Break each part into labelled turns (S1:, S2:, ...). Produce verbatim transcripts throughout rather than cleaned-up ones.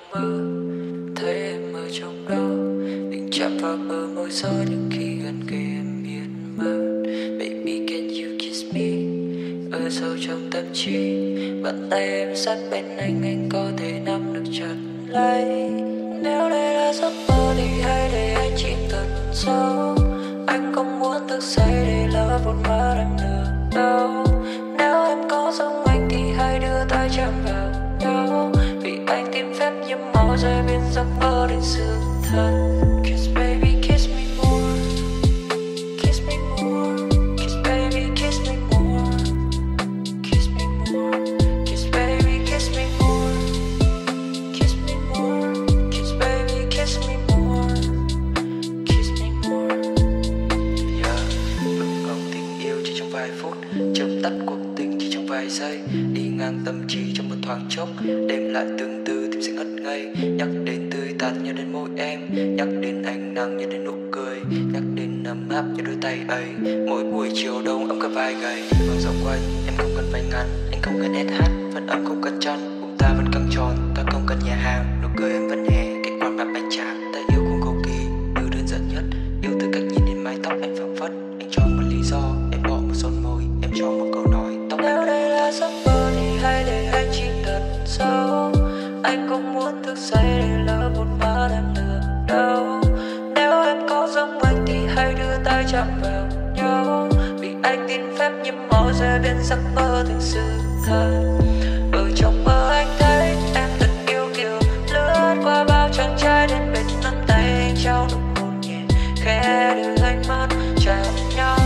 S1: mơ, thấy em ở trong đó, định chạm vào bờ môi gió nhưng khi gần kề em biến mất. Baby can you kiss me, ở sâu trong tâm trí, bàn tay em sát bên anh, anh có thể nắm được chặt lấy. Nếu đây là giấc mơ thì hãy để anh chìm thật sâu, anh không muốn thức dậy để lỡ một má em nữa đâu. Nếu em có giống anh thì hãy đưa tay chạm vào nhau, vì anh tìm phép nhiễm máu rơi bên giấc mơ đến sự thật. Kiss baby kiss me more, kiss me more, kiss baby kiss me more, kiss me more, kiss baby kiss me more, kiss me more, kiss baby kiss me more, kiss me more. Yeah, bừng bóng tình yêu chỉ trong vài phút, chớp tắt cuộc tình chỉ trong vài giây, đi ngang tâm trí trong một thoáng chốc, đêm lại từng từ tim sẽ ngất ngây. Nhắc đến tươi tắn nhớ đến môi em, nhắc đến ánh nắng nhớ đến nụ cười, nhắc đến ấm áp như đôi tay ấy. Mỗi buổi chiều đông ấm cả vai gầy, vòng dòng quanh em không cần váy ngắn, anh không cần ét hát, vẫn ấm không cần chăn, bụng ta vẫn căng tròn, ta không cần nhà hàng, nụ cười em vẫn hé, cái quan mặt bánh tráng. Ta yêu không cầu kỳ, yêu đơn giản nhất, yêu từ cách nhìn đến mái tóc em phảng phất. Anh cho một lý do, em bỏ một son môi, em cho một câu nói tóc. Nếu đây là giấc mơ thì hãy để anh chìm thật sâu, anh không muốn thức dậy để lỡ một má em nữa đâu. Nếu em có giống anh thì hãy đưa tay chạm vào nhau, vì anh tin phép nhiễm máu rơi bên giấc mơ thành sự thật. Ở trong mơ anh thấy em thật yêu kiều, lướt qua bao chàng trai đến bên nắm tay anh trao nụ hôn nhẹ, khẽ đưa ánh mắt chạm nhau.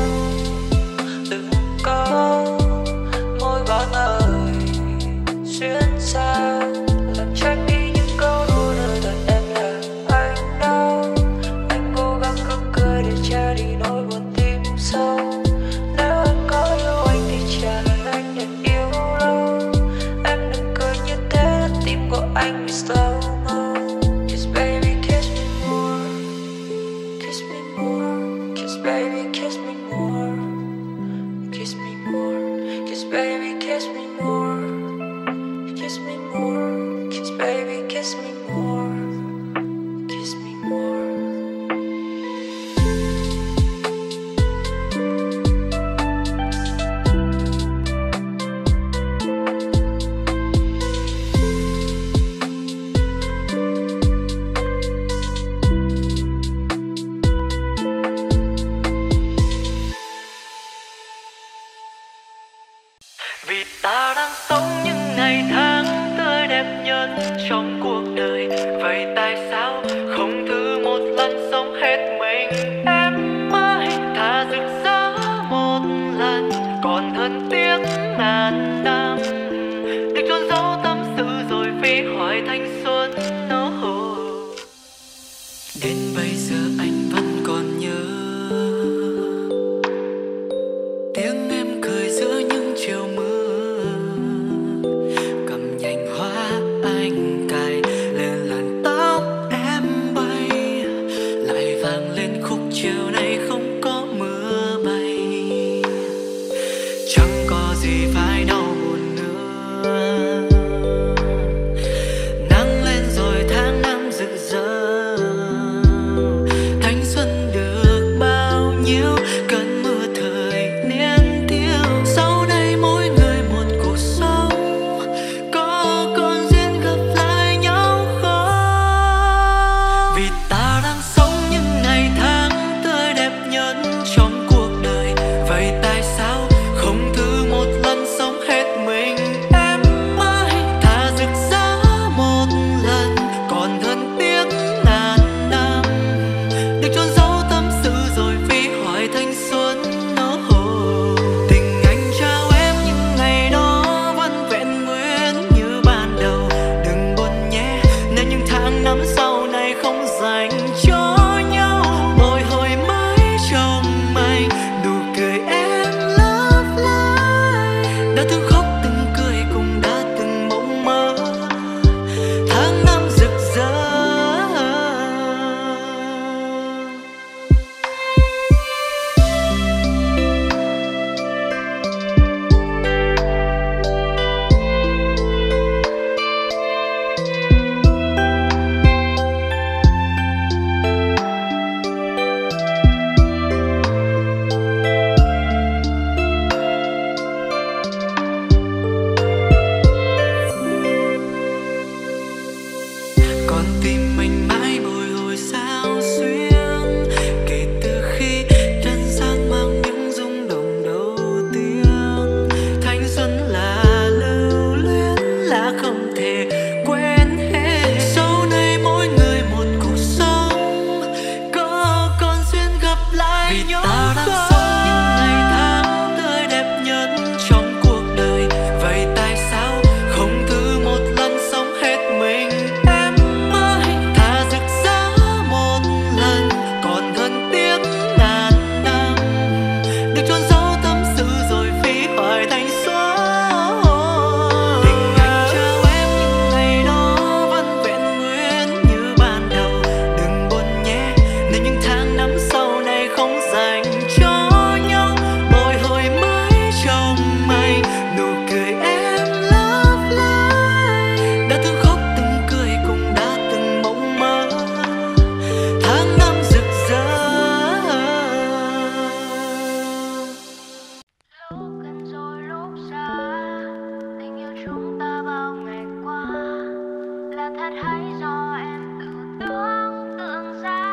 S1: Từng câu môi gọi lời xuyên xa, làm trách đi những câu đùa nơi đời em là anh đâu. Anh cố gắng gượng cười để che đi nỗi buồn tim sâu. Nếu em có yêu anh thì trả lời anh để yêu lâu. Em đừng cười như thế, tim của anh bị slow mo. Kiss baby kiss me more, kiss me more, kiss baby kiss me more, kiss me more, kiss baby kiss me more, kiss me more, kiss baby kiss me more, kiss me more. Vì ta đang sống những ngày tháng tim mình mãi bồi hồi sao xuyến. Kể từ khi trần gian mang những rung động đầu tiên, thanh xuân là lưu luyến, là không thể quên hết. Sau này mỗi người một cuộc sống, có còn duyên gặp lại vì nhau ta đang không? Sống những ngày tháng tươi đẹp nhất trong cuộc đời. Vậy tại sao không thử một lần sống hết mình em ơi? Thà rực rỡ một lần còn hơn tiếc ngàn năm, được chôn giấu tâm sự rồi phí hoài thành số. Tình anh trao em những ngày đó vẫn vẹn nguyên như ban đầu. Đừng buồn nhé nếu những tháng năm sau này không dành cho nhau. Bồi hồi mới trong anh nụ cười em lấp lánh, đã từng khóc từng cười cũng đã từng mộng mơ tháng năm rực rỡ.
S2: Lúc gần rồi lúc xa, tình yêu chúng ta bao ngày qua là thật hay do em tự tưởng tượng ra?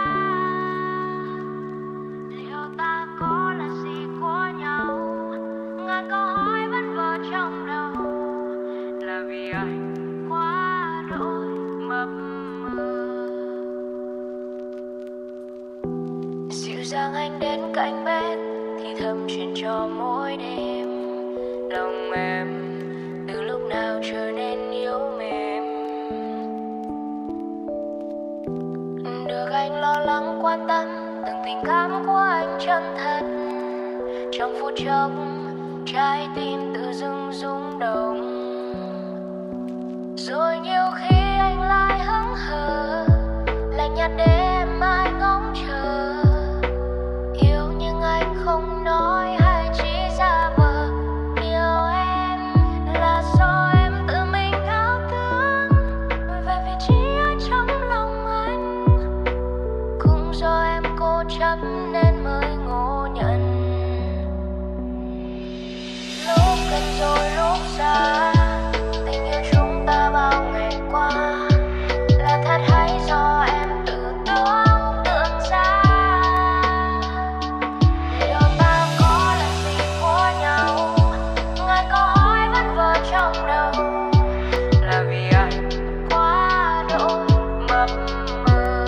S2: Liệu ta có là gì của nhau? Ngàn câu hỏi vẫn vờ trong đầu, là vì anh quá đỗi mập mờ. Dịu dàng anh đến cạnh bên thì thầm chuyện cho mỗi đêm. Lòng em từ lúc nào trở nên yếu mềm, được anh lo lắng quan tâm từng tình cảm của anh chân thật. Trong phút chốc trái tim tự dưng rung động, rồi nhiều khi anh lại hững hờ lạnh nhạt để em mãi ngóng chờ. Yêu nhưng anh không nói hay chỉ giả vờ. Yêu em là do em tự mình ảo tưởng về vị trí ở trong lòng anh, cũng do em cố chấp nên mới ngộ nhận. Lúc gần rồi lúc xa, tình yêu chúng ta bao ngày qua là thật hay do em tự tưởng tượng ra? Liệu ta có là gì của nhau? Ngàn câu hỏi vẫn vờ trong đầu, là vì anh quá đỗi mập mờ.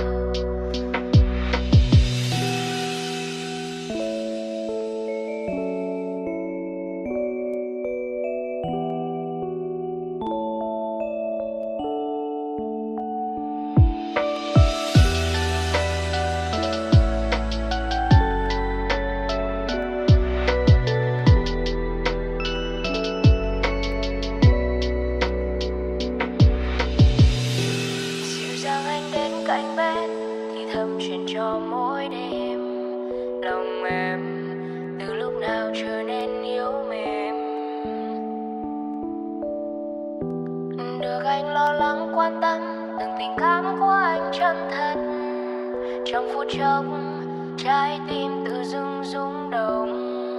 S2: Dịu dàng anh đến cạnh bên thì thầm chuyện cho mỗi đêm. Lòng em từ lúc nào trở nên yếu mềm, được anh lo lắng quan tâm từng tình cảm của anh chân thật. Trong phút chốc trái tim tự dưng rung động,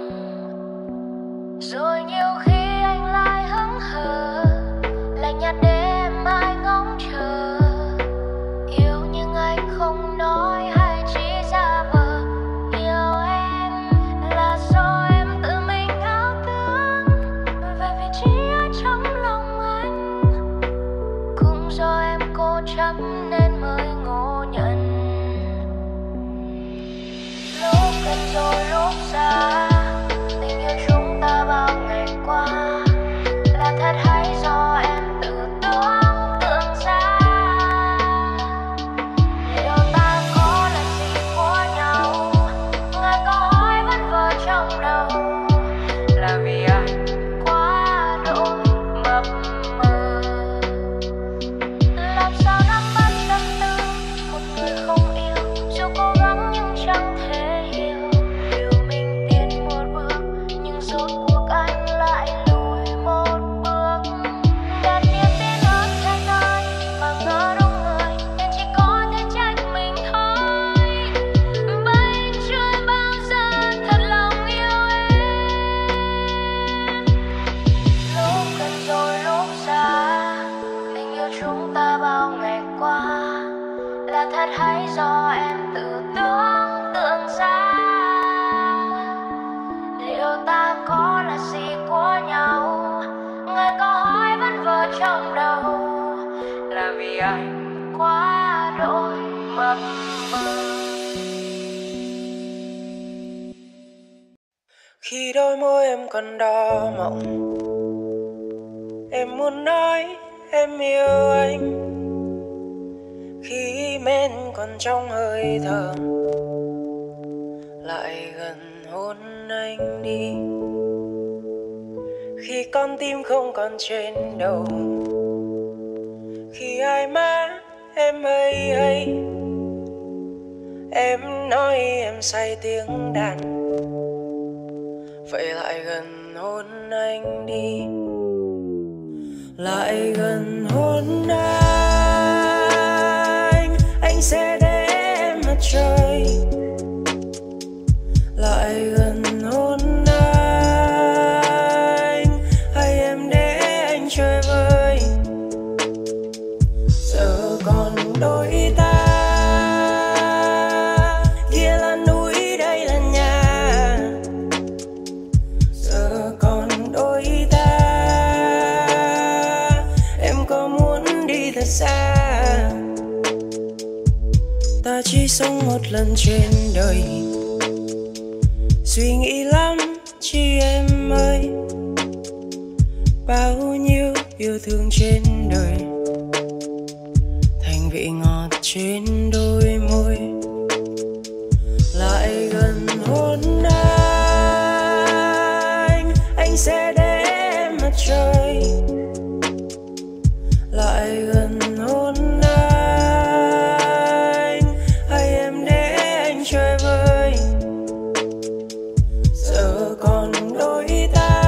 S2: rồi nhiều khi anh lại hững hờ lạnh nhạt để em mãi ngóng chờ. Yêu nhưng anh không nói hay chỉ giả vờ. Yêu em là do em tự mình ảo tưởng về vị trí ở trong lòng anh, cũng do em cố chấp nên mới ngộ nhận. Lúc gần rồi lúc xa, tình yêu chúng ta bao ngày qua là thật hay do em tự tưởng tượng ra? Liệu ta có là gì của nhau? Ngàn câu hỏi vẫn vờ trong đầu, là vì anh quá đỗi mập mờ. Làm sao nắm bắt tâm biết hay do em tự tưởng tượng ra, liệu ta có là gì của nhau? Người câu hỏi vẫn vờ trong đầu, là vì anh quá đỗi mập mờ.
S1: Khi đôi môi em còn đỏ mọng, em muốn nói em yêu anh. Khi men còn trong hơi thở, lại gần hôn anh đi. Khi con tim không còn trên đầu, khi hai má em hơi hay, em nói em say tiếng đàn, vậy lại gần hôn anh đi. Lại gần hôn anh, anh sẽ để em mặt trời. Lại gần hôn anh, hay em để anh chơi vơi. Giờ còn đôi ta, kia là núi đây là nhà. Giờ còn đôi ta, em có muốn đi thật xa? Ta chỉ sống một lần trên đời, suy nghĩ lắm chi em ơi. Bao nhiêu yêu thương trên đời, thành vị ngọt trên đôi môi. Lại gần hôn anh, anh sẽ để em mặt trời. Lại gần hôn anh, hay em để anh chơi vơi. Giờ còn đôi ta,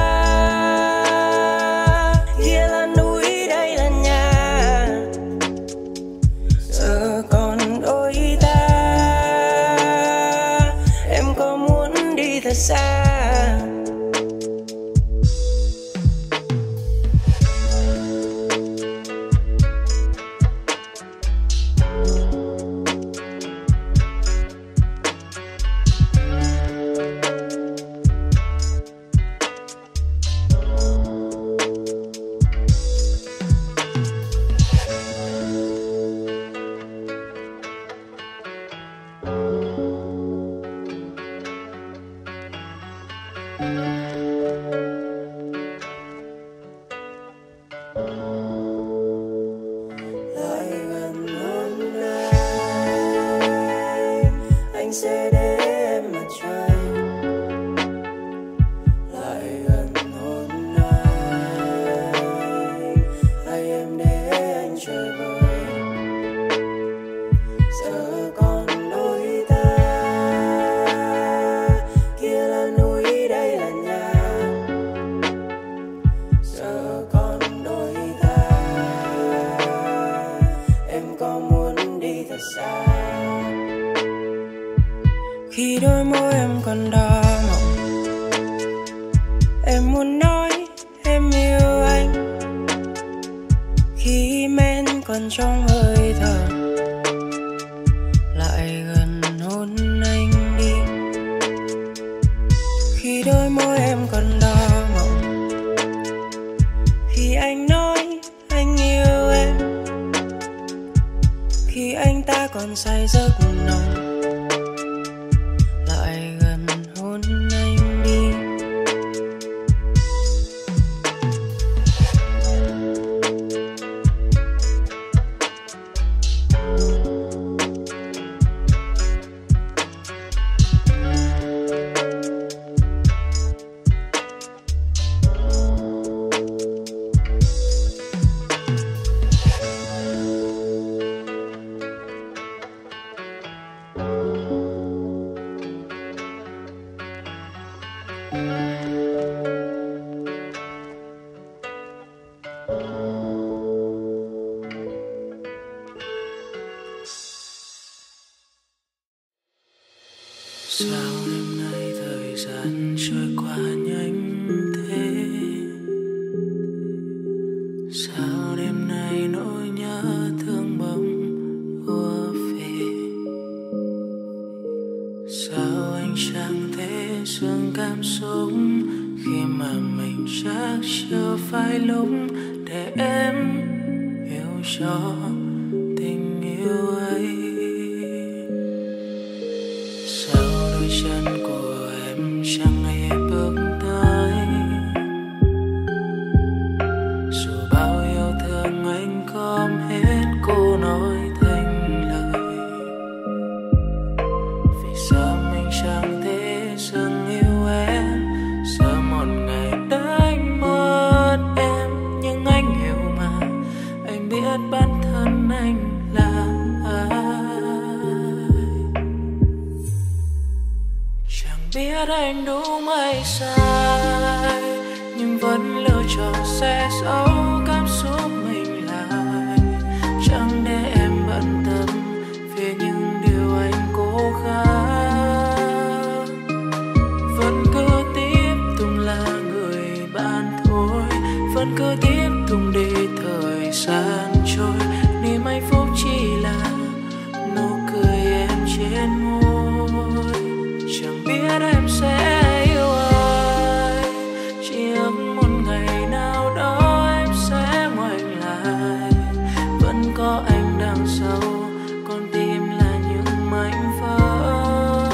S1: kia là núi đây là nhà. Giờ còn đôi ta, em có muốn đi thật xa? Lại gần hôn anh, anh sẽ để em mặt trời. Lại gần hôn anh, hay em để anh chơi vơi. Giờ còn đôi ta, kia là núi đây là nhà. Giờ còn đôi ta, em có muốn đi thật xa? Khi đôi môi em còn đỏ mọng, em muốn nói em yêu anh. Khi men còn trong hơi thở, lại gần hôn anh đi. Khi đôi môi em còn đỏ mọng, khi anh nói anh yêu em. Khi anh ta còn say giấc nồng, lại gần hôn anh đi. Sao đêm nay thời gian trôi qua nhanh thế? Sao đêm nay nỗi nhớ thương bỗng ùa về? phải lúc để em hiểu cho tình yêu ấy. Sao đôi chân của em chẳng hề bước tới, dù bao yêu thương anh không hết cô nói thành lời. Vì sao mình chẳng thể dừng yêu em, sợ một ngày đánh mất em. Nhưng anh hiểu mà, anh biết bản thân anh là ai. Chẳng biết anh đúng hay sai, nhưng vẫn lựa chọn sẽ giấu cảm xúc mình lại. Chẳng để em bận tâm về những điều anh cố gắng, vẫn cứ tiếp tục là người bạn thôi, vẫn cứ tiếp tục để thời gian trôi. Niềm hạnh phúc chỉ là nụ cười em trên môi. Chẳng biết em sẽ yêu ai, chỉ ước một ngày nào đó em sẽ ngoảnh lại. Vẫn có anh đằng sau, con tim là những mảnh vỡ.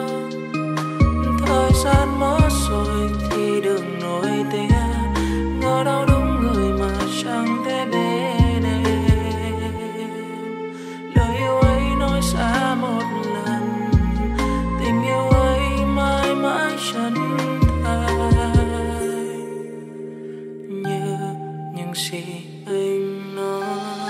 S1: Thời gian mất rồi thì đừng nổi tiếng, ngỡ đâu đúng người mà chẳng thể bên em. Lời yêu ấy nói xa một lần, tình yêu ấy mãi mãi chân thành như những gì anh nói.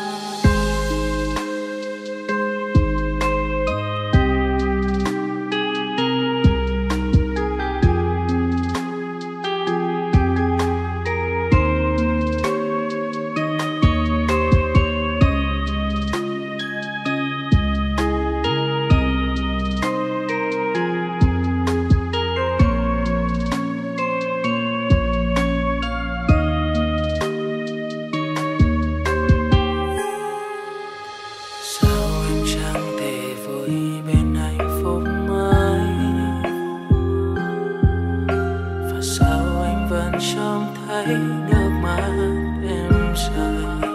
S1: Sao em chẳng thể vui bên hạnh phúc mãi, và sao anh vẫn trông thấy nước mắt em rơi.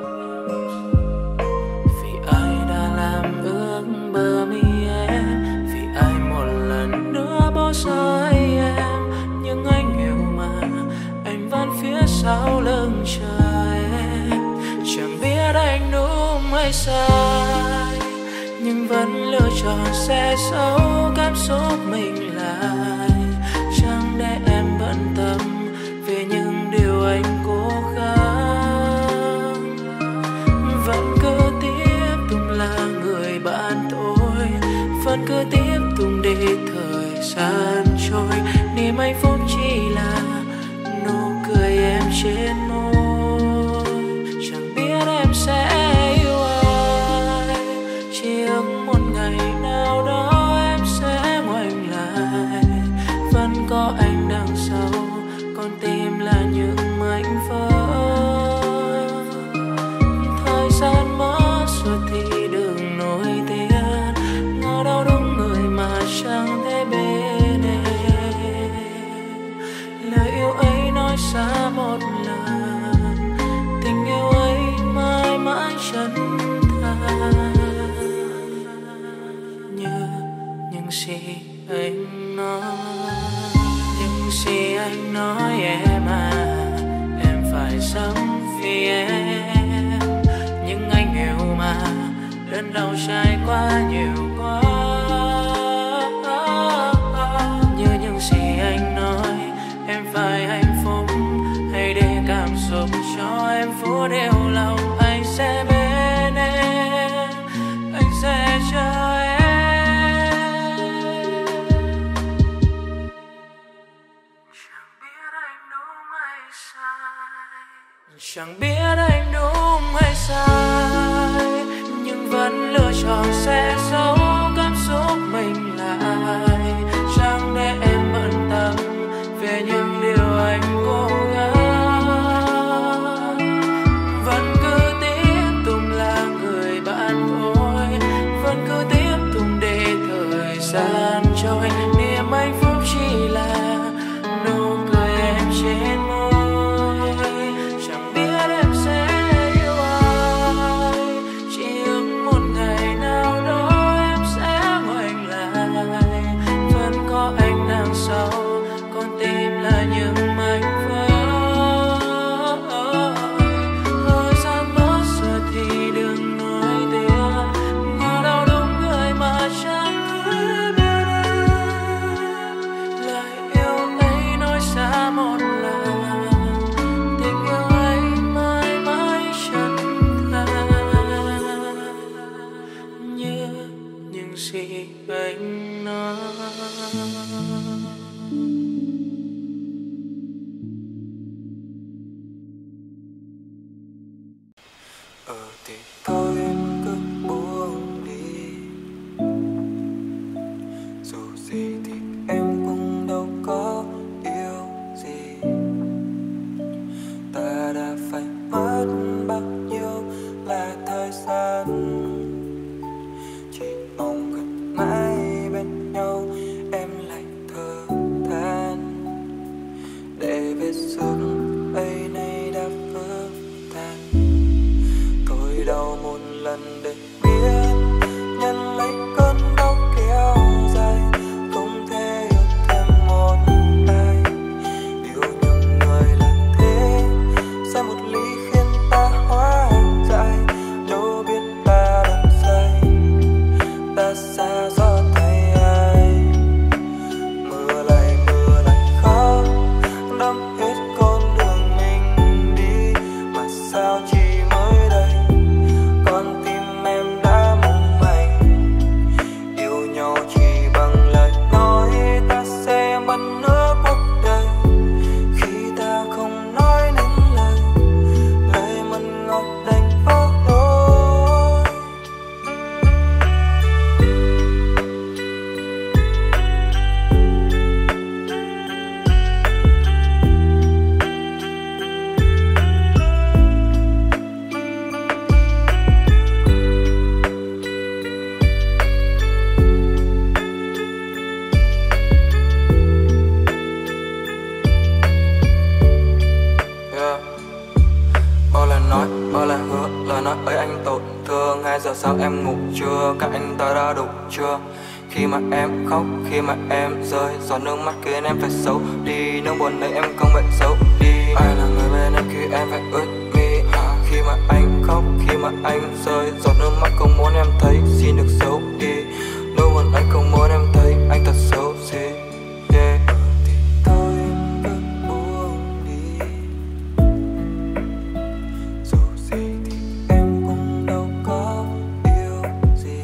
S1: Vì ai đã làm ướt bờ mi em, vì ai một lần nữa bỏ rơi em. Nhưng anh hiểu mà, anh vẫn phía sau lưng chờ em. Chẳng biết anh đúng hay sai, nhưng vẫn lựa chọn sẽ giấu cảm xúc mình lại. Chẳng để em bận tâm về những điều anh cố gắng, vẫn cứ tiếp tục là người bạn thôi, vẫn cứ tiếp tục để thời gian trôi. Niềm hạnh phúc chỉ là nụ cười em trên môi. Chẳng biết em sẽ yêu ai, chỉ ước một ngày nào đó em sẽ ngoảnh lại. Vẫn có anh đằng sau, con tim là những mảnh vỡ. Thời gian mất rồi thì đừng nổi tiếng, ngỡ đâu đúng người mà chẳng thể bên em. Lời yêu ấy nói xa một lần, tình yêu ấy mãi mãi chân thành như những gì anh nói. Những gì anh nói em à, em phải sống vì em. Nhưng anh hiểu mà, đơn đau trải qua nhiều quá. Như những gì anh nói, em phải hạnh phúc, hãy để cảm xúc cho em phút yêu lòng. Anh sẽ bên em, anh sẽ chờ em. Chẳng biết anh đúng hay sai, nhưng vẫn lựa chọn sẽ giấu cảm xúc mình lại. Chẳng để em bận tâm về những điều anh cố gắng, vẫn cứ tiếp tục là người bạn thôi, vẫn cứ tiếp tục để thời gian trôi. Niềm hạnh phúc chỉ là nụ cười em trên môi. thì thôi em cứ buông đi. Dù gì thì em cũng đâu có yêu gì. Ta đã phải mất bao nhiêu là thời gian, chỉ mong gần mãi bên nhau em lại thở than, để vết thương ấy nay đã vỡ tan. Tôi đau một lần để biết nhận lấy cơn đau kéo dài, không thể yêu thêm một ai. Yêu nhầm người là thế, sai một ly khiến ta hóa dại, đâu biết ta làm sai, ta xa gió tay ai. Mưa lại mưa lại khóc, đâm hết con đường mình đi, mà sao chỉ mới đây con tim em đã mong manh. Yêu nhau chỉ bằng lời nói, ta sẽ mất nửa cuộc đời. Khi ta không nói nên lời, lời mặn ngọt đành vô lối. Yeah. Bao lời nói, bao lời hứa, lời nói ấy anh tổn thương. Hai giờ sáng em ngủ chưa, các anh ta đã đủ chưa? Khi mà em khóc, khi mà em rơi, giọt nước mắt khiến em phải xấu đi. Nỗi buồn đấy em không phải xấu đi. Ai là người bên em khi em phải ướt mi? Khi mà anh khóc, khi mà anh rơi, giọt nước mắt không muốn em thấy, xin được xấu đi. Nỗi buồn anh không muốn em thấy, anh thật xấu xí. Yeah. Thì thôi em cứ buông đi. Dù gì thì em cũng đâu có yêu gì.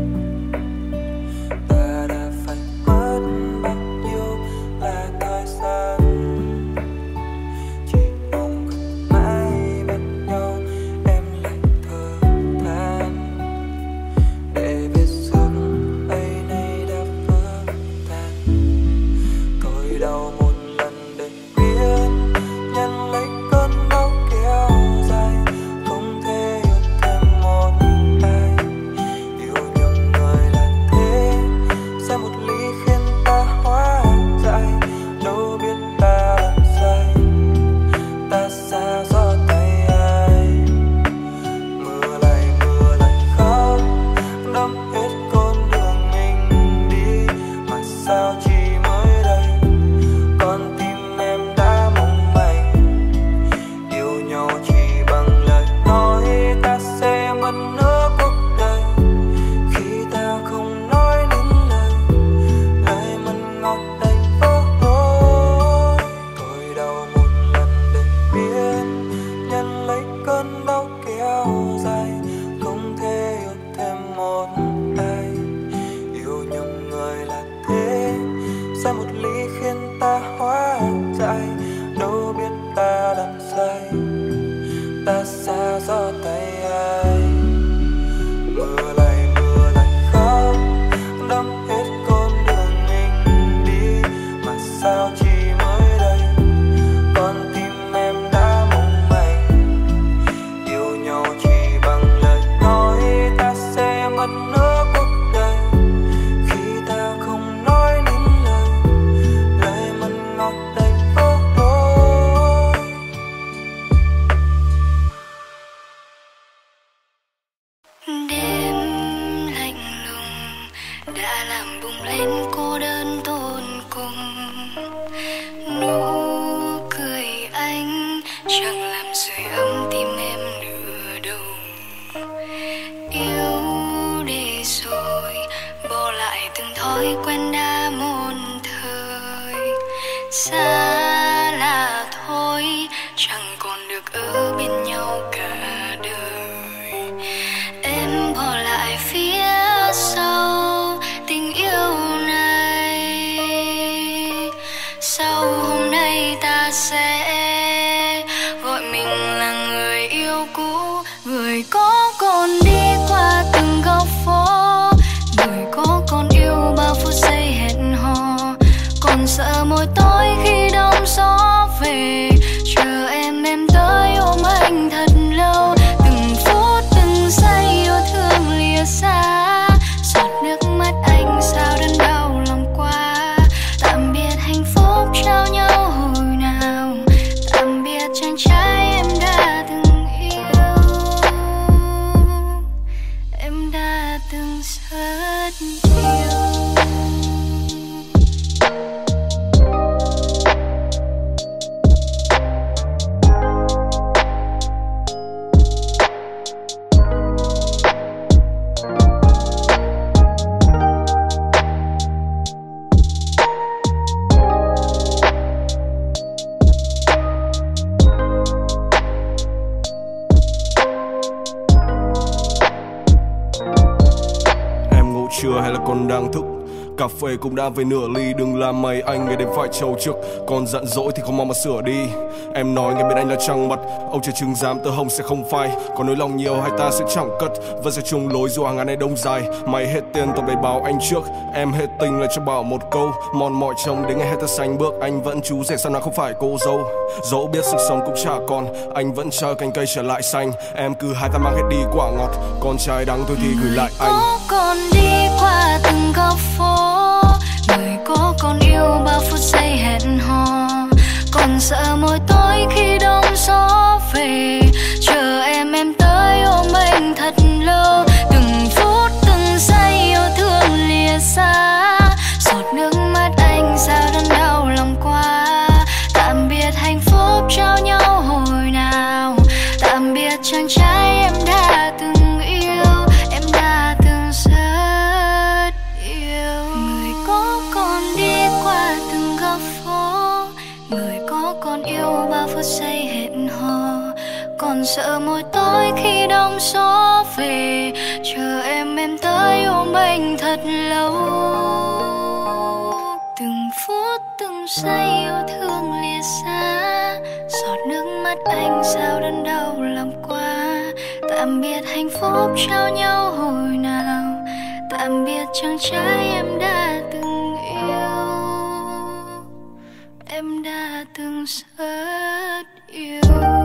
S1: Ta đã phải mất bao nhiêu là thời gian, chỉ mong gần mãi bên nhau em lại thở than, để vết thương ấy nay đã vỡ tan. Tôi đau một lần để biết nhận lấy cơn đau kéo dài, không thể yêu thêm một ai. Yêu nhầm người là thế, sai một ly khiến ta hóa dại, đâu biết ta làm sai, ta xa gió tay ai. Mưa lại mưa lại khóc, đâm hết con đường mình đi, mà sao chỉ mới đây con tim em đã mong manh. Yêu nhau chỉ bằng lời nói, ta sẽ mất nửa cuộc đời. Khi ta không nói nên lời, lời mặn ngọt đành vô lối. Tôi đau một lần để biết nhận lấy cơn đau kéo dài, không thể yêu thêm một ai. Yêu nhầm người là thế, sai một ly khiến ta hóa dại, đâu biết ta làm sai, ta xa gió tay ai. Mưa lại mưa lại khóc, đâm hết con đường mình đi, mà sao chỉ mới đây con tim em đã mong manh. Yêu nhau chỉ bằng lời nói, ta sẽ mất nửa cuộc đời. Khi ta không nói nên lời, lời mặn ngọt đành vô lối.
S2: Đêm lạnh lùng đã làm bùng lên cô đơn tột cùng. Nụ cười anh chẳng làm sưởi ấm tim em nửa đầu. Yêu để rồi bỏ lại từng thói quen đã một thời. Xa là thôi, chẳng còn được ở bên nhau cả đời. Em bỏ lại phía sau tình yêu này. Sau hôm nay ta sẽ gọi mình là người yêu cũ, người có
S3: chưa hay là còn đang thức? Cà phê cũng đã về nửa ly, đừng làm mày anh ngày đêm phải trầu trước. Còn giận dỗi thì không mong mà sửa đi. Em nói ngay bên anh là trăng mật, ông trời chừng dám tơ hồng sẽ không phai. Còn nói lòng nhiều hai ta sẽ chẳng cất, vẫn sẽ chung lối dù hàng ngàn này đông dài. Mày hết tiền tao phải báo anh trước, em hết tình là cho bảo một câu. Mòn mỏi chồng đến ngày hết ta sánh bước, anh vẫn chú rể sao nào không phải cô dâu. Dẫu biết sức sống cũng chả còn, anh vẫn chờ cành cây trở lại xanh. Em cứ hai ta mang hết đi quả ngọt, còn trái đắng thôi thì gửi lại anh.
S2: Có còn đi qua từng góc phố, người có còn yêu bao phút giây hẹn hò, còn sợ môi tối khi đông gió về. Chờ em em tới ôm anh thật lâu, từng phút từng giây yêu thương lìa xa. Giọt nước mắt anh sao đớn đau lòng quá. Tạm biệt hạnh phúc trao nhau hồi nào, tạm biệt chàng trai em đã từng yêu, em đã từng rất yêu. Người có còn đi qua từng góc phố, người có còn yêu bao phút giây hẹn hò, còn sợ môi tối khi đông gió về. Chờ em em tới ôm anh thật lâu, từng phút từng giây yêu thương lìa xa. Giọt nước mắt anh sao đớn đau lòng quá. Tạm biệt hạnh phúc trao nhau hồi nào, tạm biệt chàng trai em đã từng yêu, em đã từng rất yêu.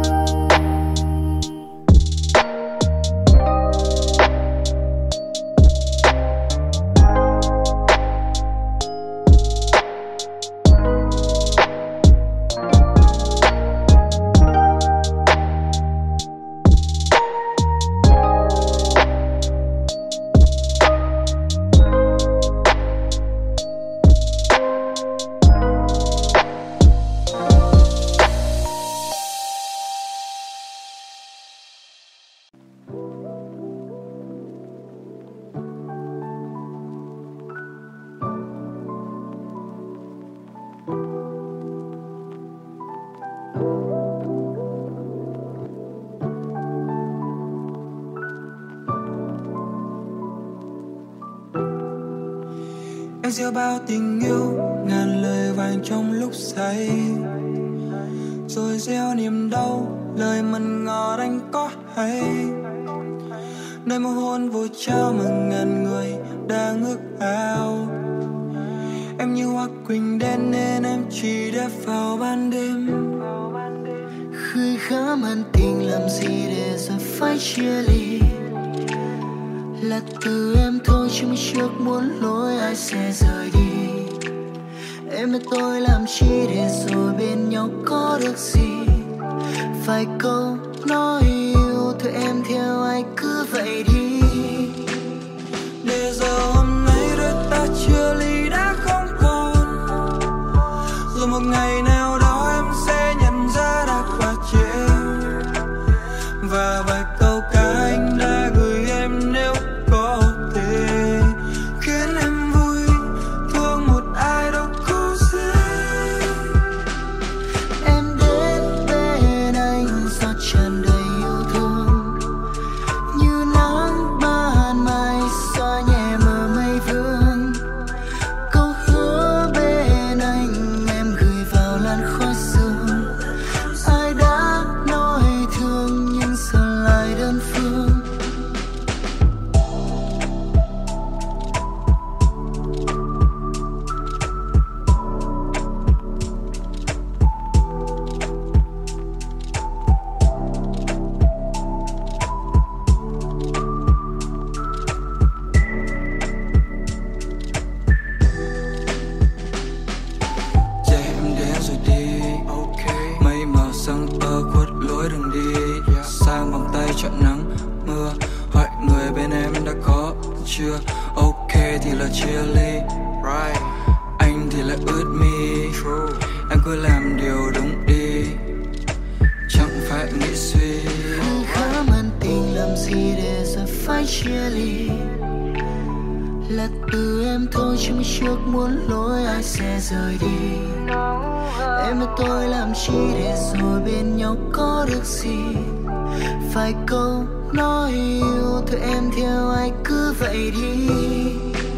S4: Em gieo bao tình yêu ngàn lời vàng trong lúc say, rồi gieo niềm đau lời mặn ngọt anh có hay. Nơi một hôn vội trao mà ngàn người đang ước ao. Em như hoa quỳnh đen nên em chỉ đẹp vào ban đêm.
S5: Khơi khá man tình làm gì để rồi phải chia ly. Là từ em thôi chứ mới trước muốn lối ai sẽ rời đi. Em với tôi làm chi để rồi bên nhau có được gì. Vài câu nói yêu thôi em theo anh cứ vậy đi.
S4: Để giờ hôm nay đôi ta chia ly đã không còn. Rồi một ngày nào đó em sẽ nhận ra đã quá trễ. Và vài câu ca anh đã gửi em nếu có thể khiến em vui thương một ai đâu có dễ.
S5: Em đến bên anh do tràn đầy yêu thương, như nắng ban mai xóa nhẹ mờ mây vương. Câu hứa bên anh em gửi vào làn khói sương. Ai đã nói thương nhưng giờ lại đơn phương.
S4: Để em đến rồi đi, mây màu sáng tơ khuất lối đường đi. Sang vòng tay chọn nắng mưa, hỏi người bên em đã có chưa. Ok thì là chia ly, anh thì là ướt mi. Em cứ làm điều đúng đi, chẳng phải nghĩ suy.
S5: Khá man tình làm gì để rồi phải chia ly. Là từ em thôi chứ mới trước muốn lối ai sẽ rời đi. Em với tôi làm chi để rồi bên nhau có được gì. Vài câu nói yêu thôi em theo ai cứ vậy đi.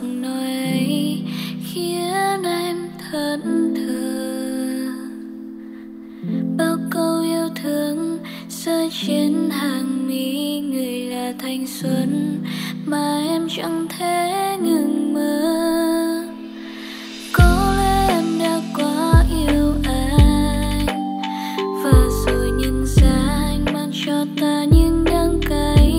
S2: giọng nói ấy khiến em thẫn thờ. Bao câu yêu thương rơi trên hàng mi, người là thanh xuân mà em chẳng thể ngừng mơ. Có lẽ em đã quá yêu anh, và rồi nhận ra anh mang cho ta những đắng cay.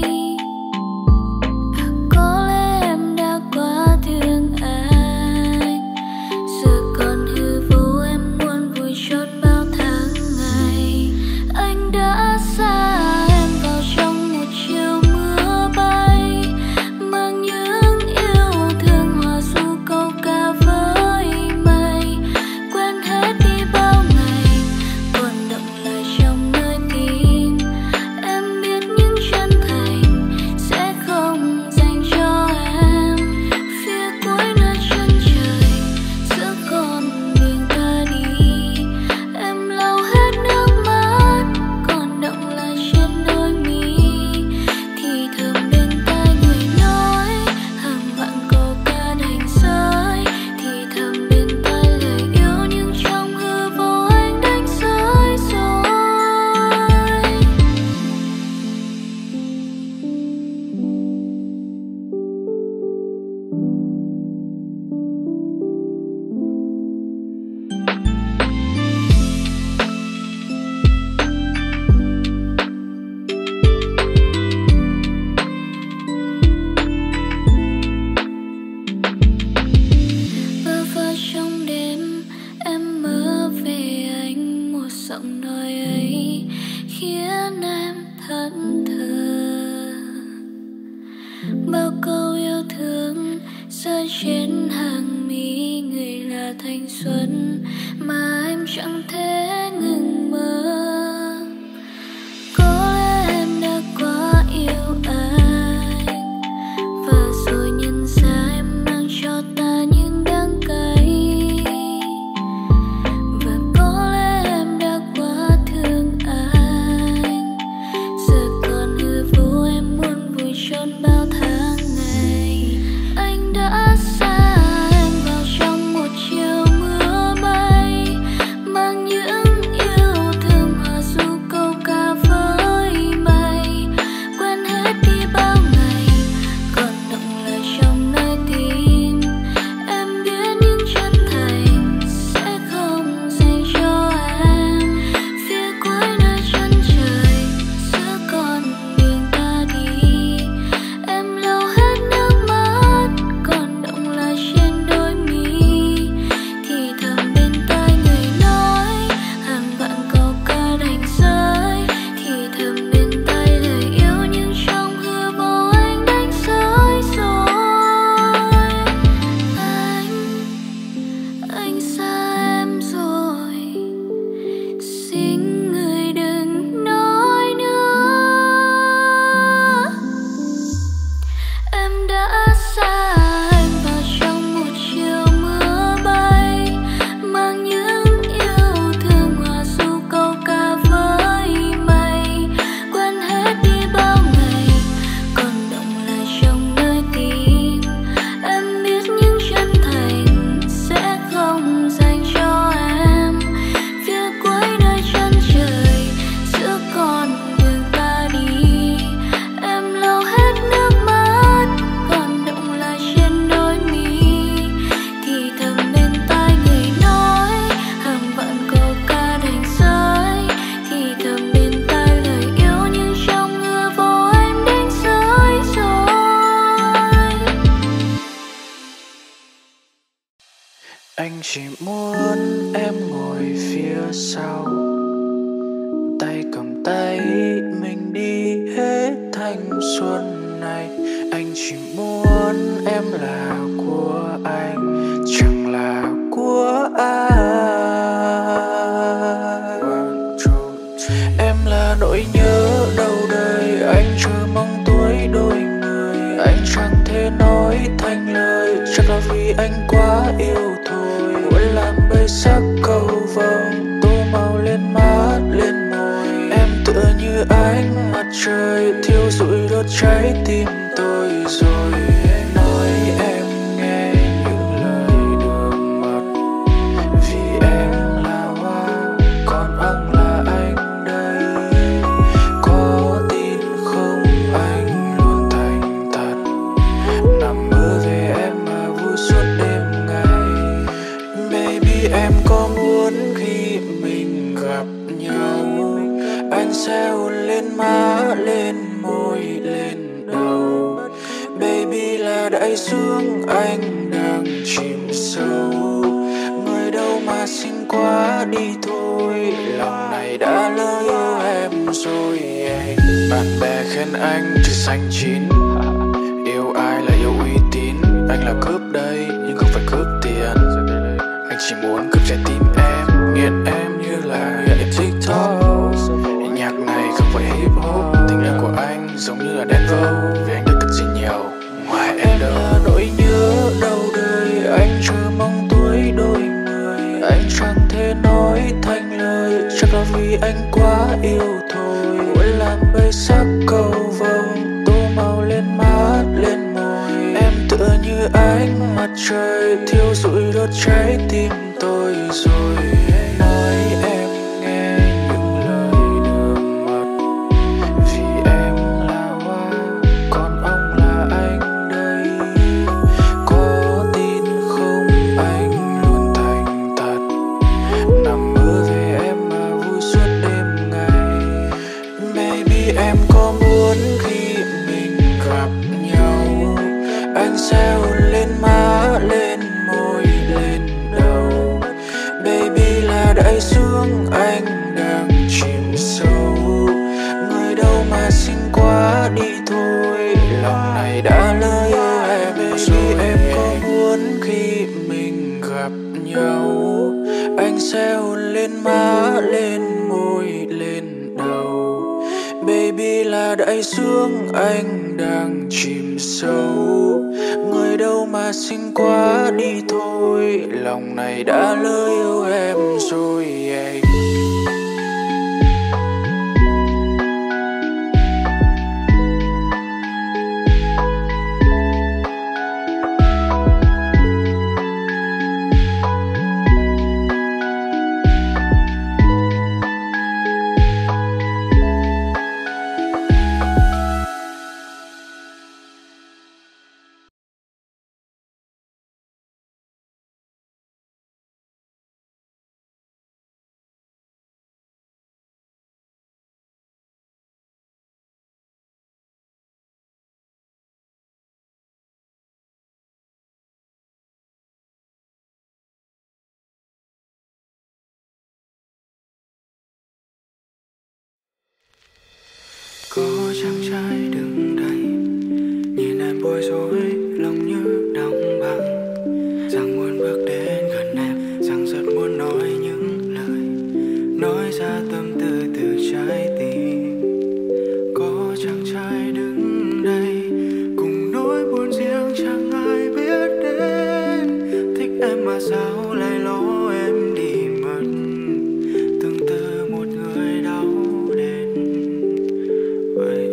S2: Có lẽ em đã quá thương anh, giờ còn hư vô em muốn vùi chôn bao tháng ngày. Anh đã xa em vào trong một chiều mưa bay, mang những yêu thương hòa du câu ca với mây. Quên hết đi bao ngày, còn động lại trong nơi tim. Em biết những chân thành sẽ không dành cho em. Phía cuối nơi chân trời, giữa con mình ta đi. Em lau hết nước mắt, còn động lại trên đôi mi. Thì thầm bên tai người nói hàng vạn câu ca thành rơi. Thì thầm bên tai lời yêu nhưng trong hư vô anh đánh rơi rồi. Bơ vơ trong đêm em mơ về anh, một giọng nói ấy khiến em thẫn thờ. Bao câu yêu thương rơi trên hàng mi, người là thanh xuân mà em chẳng thể ngừng mơ. Có lẽ em đã quá yêu anh, và rồi nhận ra em mang cho ta những đắng cay. Và có lẽ em đã quá thương anh, giờ còn hư vô em muốn vùi chôn bao tháng ngày. Anh đã xa em vào trong một chiều mưa bay, mang những yêu thương hòa du câu ca với mây. Quên hết đi bao ngày, còn động lại trong nơi tim. Em biết những chân thành sẽ không dành cho em. Phía cuối nơi chân trời, giữa con đường ta đi. Em lau hết nước mắt, còn động lại trên đôi mi. Thì thầm bên tai người nói hàng vạn câu ca thành rơi. Thì thầm bên tai lời yêu nhưng trong hư vô anh đánh rơi rồi. Anh, anh xa em rồi, xin người đừng nói nữa. Em đã xa em vào trong một chiều mưa bay, mang những yêu thương hòa du câu ca với mây. Quên hết đi bao ngày, còn động lại trong nơi tim. Em biết những chân thành sẽ không dành cho em. Phía cuối nơi chân trời, giữa con đường ta đi. Em lau hết nước mắt, còn động lại trên đôi mi. Thì thầm bên tai người nói hàng vạn câu ca thành rơi. Thì thầm bên tai lời yêu nhưng trong hư vô anh đánh rơi rồi.
S6: Anh chỉ muốn em ngồi phía sau, tay cầm tay mình đi hết thanh xuân này. Anh chỉ muốn em là của anh, chẳng là của ai. Em là nỗi nhớ đầu đời, anh chờ mong tuổi đôi người. Anh chẳng thể nói thành lời, chắc là vì anh quá yêu thôi. Muốn làm bơi sắc cầu vồng, tô màu lên má lên môi. Em tựa như ánh mặt trời, thiêu rụi đốt trái tim tôi rồi. Nói em sương anh đang chìm sâu. Người đâu mà xinh quá đi thôi, lòng này đã lỡ yêu em rồi. Bạn bè khen anh chưa xanh chín, yêu ai là yêu uy tín. Anh là cướp đây nhưng không phải cướp tiền, anh chỉ muốn cướp trái tim em, nghiện em như là nghiện TikTok. Nhạc này không phải hip hop, tình yêu của anh giống như là đen vâu, vì anh đã cần gì nhiều ngoài em đâu. Là nỗi nhớ đầu đời, anh chờ mong tuổi đôi người. Anh chẳng thể nói thành lời, chắc là vì anh quá yêu thôi. Muốn làm mây sắc cầu vồng, tô màu lên má lên môi. Em tựa như ánh mặt trời, thiêu rụi đốt trái tim tôi rồi. Nói em nghe những lời đường mật, vì em là hoa, còn ông là anh đây. Có tin không anh luôn thành thật, nằm mơ về em mà vui suốt đêm ngày. Baby em có muốn khi mình gặp nhau, anh sẽ hôn lên má lên môi lên đầu. Baby là đại dương anh đang chìm sâu, người đâu mà xinh quá đi thôi, lòng này đã lỡ yêu em rồi. Em có muốn khi mình gặp nhau, anh sẽ hôn lên má lên môi lên đầu. Baby là đại dương anh đang chìm sâu, người đâu mà xinh quá đi thôi, lòng này đã lỡ yêu em rồi.
S4: Có chàng trai đứng đây, nhìn em bối rối, lòng như đóng băng. Rằng muốn bước đến gần em, rằng rất muốn nói những lời, nói ra tâm tư từ trái tim. Có chàng trai đứng đây, cùng nỗi buồn riêng chẳng ai biết đến. Thích em mà sao lại lo em đi mất, tương tự một người đau đến vậy.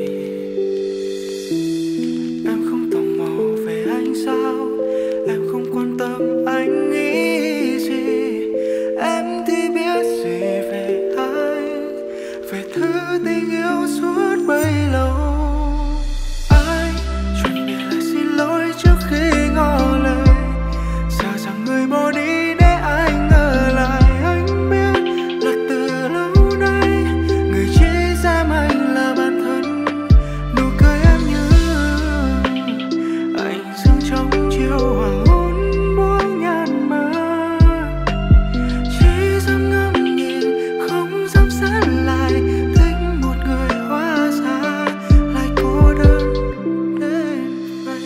S4: Em không tò mò về anh sao, em không quan tâm anh nghĩ gì. Em thì biết gì về anh, về thứ tình yêu suốt bấy lâu. Anh chuẩn bị lời xin lỗi trước khi ngỏ lời, sợ rằng người bỏ đi để anh ở lại. Anh biết là từ lâu nay người chỉ xem anh là bản thân. Nụ cười em như anh dưng trong chiều hoàng hôn buông nhàn mơ. Chỉ dám ngắm nhìn không dám sát lại, thích một người hóa ra lại cô đơn đến vậy.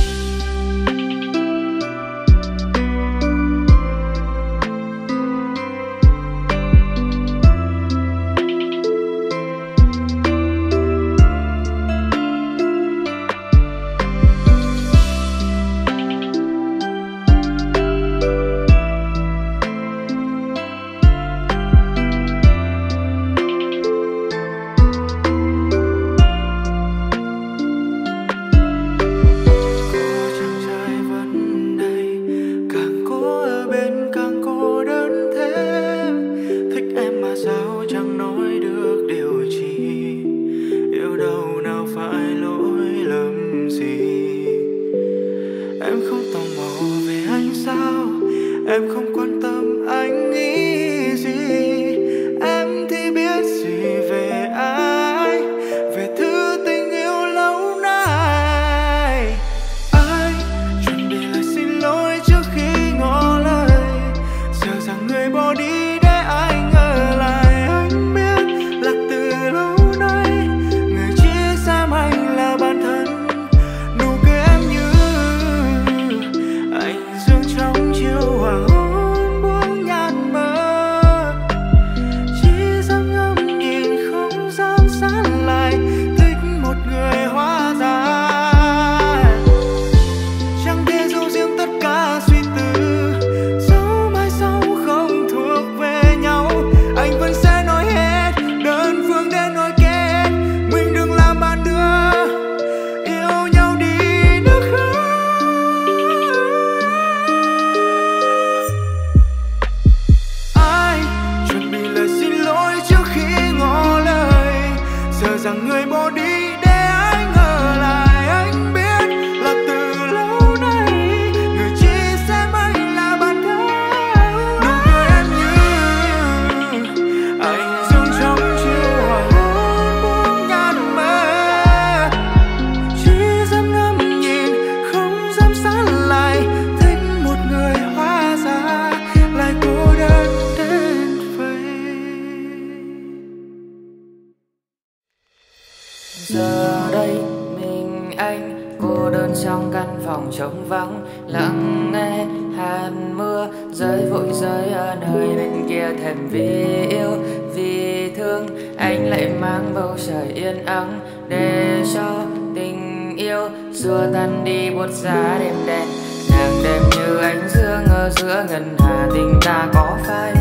S4: Có chàng trai vẫn đây, càng cố ở bên càng cô đơn thêm. Thích em mà sao chẳng nói được điều chi, yêu đâu nào phải lỗi lầm gì. Em không tò mò về anh sao, em không quan tâm anh nghĩ gì. Em thì biết gì về anh, về thứ tình yêu lâu nay. Anh
S1: thèm vì yêu vì thương, anh lại mang bầu trời yên ắng để cho tình yêu xua tan đi buốt giá đêm đen. Nàng đêm như ánh dương ở giữa ngân hà, tình ta có phai.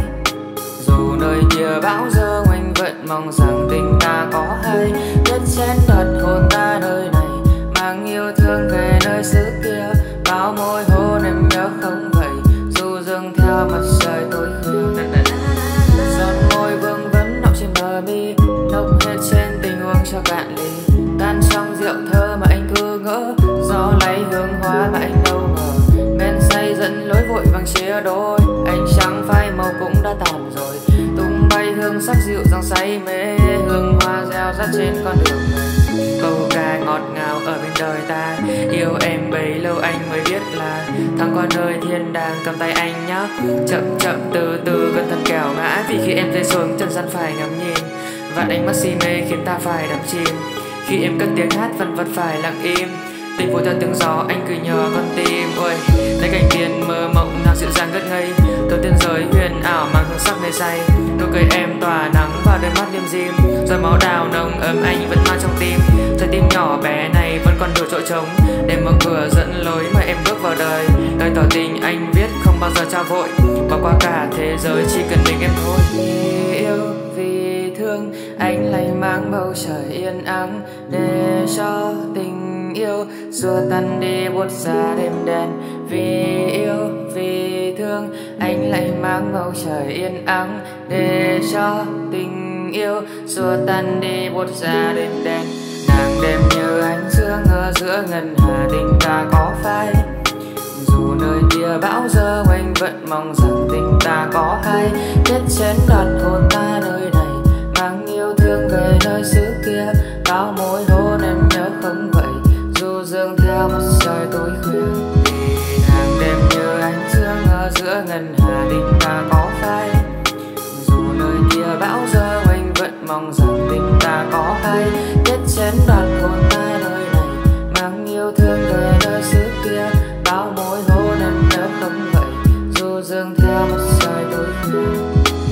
S1: Dù nơi kia bão dơ ngoanh vẫn mong rằng tình ta có hay. Kết chén đoạt hồn ta nơi này, mang yêu thương về nơi xứ kia. Bao môi hôn em nhớ không vậy, dù dâng theo mặt trời tối khuya. Giọt môi vương vấn đọng trên bờ mi, nốc hết trên tình uống cho cạn ly. Tan trong rượu thơ mà anh cứ ngỡ, gió lấy hương hoa mà anh đâu ngờ. Men say dẫn lối vội vàng chia đôi, anh trắng phai màu cũng đã tàn rồi. Tung bay hương sắc dịu dàng say mê, hương hoa reo rắt trên con đường này. Câu ca ngọt ngào ở bên đời ta, yêu em bấy lâu anh mới biết là thăng qua nơi thiên đàng cầm tay anh nhá. Chậm chậm từ từ gần thân kẻo ngã, vì khi em rơi xuống trần gian phải ngắm nhìn. Vạn ánh mắt si mê khiến ta phải đắm chìm, khi em cất tiếng hát vân vân phải lặng im. Tình phố theo tiếng gió anh cứ nhớ con tim. Ôi lấy cảnh tiên mơ mộng nào dịu dàng ngất ngây, tôi tiên giới huyền ảo mang hương sắc mê say. Nụ cười em tỏa nắng vào đôi mắt liêm diêm, rồi máu đào nồng ấm anh vẫn mang trong tim. Trái tim nhỏ bé này vẫn còn đủ chỗ trống, để mở cửa dẫn lối mà em bước vào đời. Lời tỏ tình anh viết không bao giờ trao vội, bỏ qua cả thế giới chỉ cần mình em thôi. Vì yêu vì thương, anh lại mang bầu trời yên ắng để cho tình yêu xua tan đi buốt giá đêm đen. Vì yêu vì thương, anh lại mang bầu trời yên ắng để cho tình yêu xua tan đi buốt giá đêm đen. Nàng đêm như ánh dương ở giữa ngân hà, tình ta có phai. Dù nơi kia bão dơ anh vẫn mong rằng tình ta có hay. Kết chén đoạt hồn ta nơi này, mang yêu thương về nơi xứ kia. Bao môi hôn em nhớ không vậy, dù dương theo mặt trời tối khuya. Vì nàng đêm như ánh dương ở giữa ngân hà, tình ta có phai. Dù nơi kia bão dơ anh vẫn mong rằng tình ta có hay. Kết chén đoạt hồn ta nơi này, mang yêu thương về nơi xứ kia. Bao môi hôn em nhớ không vậy, dù dương theo mặt trời tối khuya.